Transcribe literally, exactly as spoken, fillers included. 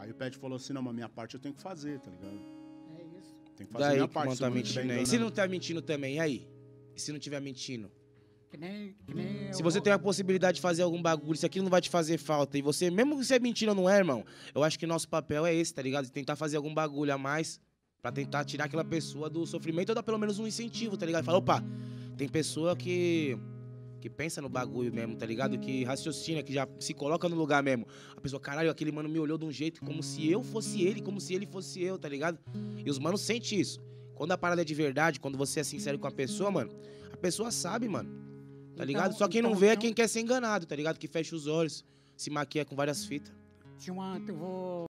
Aí o Pet falou assim, não, mas minha parte eu tenho que fazer, tá ligado? É isso. Tem que fazer Daí minha que o parte. mano se o tá mano tiver mentindo aí. E se enganando- não tá mentindo também, e aí? E se não tiver mentindo? Que nem, que nem Se eu você vou- tem a possibilidade de fazer algum bagulho, se aquilo não vai te fazer falta, e você, mesmo que você é mentira ou não é, irmão, eu acho que nosso papel é esse, tá ligado? De tentar fazer algum bagulho a mais pra tentar tirar aquela pessoa do sofrimento ou dar pelo menos um incentivo, tá ligado? Fala, opa, tem pessoa que que pensa no bagulho mesmo, tá ligado? Que raciocina, que já se coloca no lugar mesmo. A pessoa, caralho, aquele mano me olhou de um jeito como se eu fosse ele, como se ele fosse eu, tá ligado? E os manos sentem isso. Quando a parada é de verdade, quando você é sincero com a pessoa, mano, a pessoa sabe, mano. Tá Então- ligado? Só quem não então vê é tem um- quem quer ser enganado, tá ligado? Que fecha os olhos, se maquia com várias fitas. Tinha uma, eu vou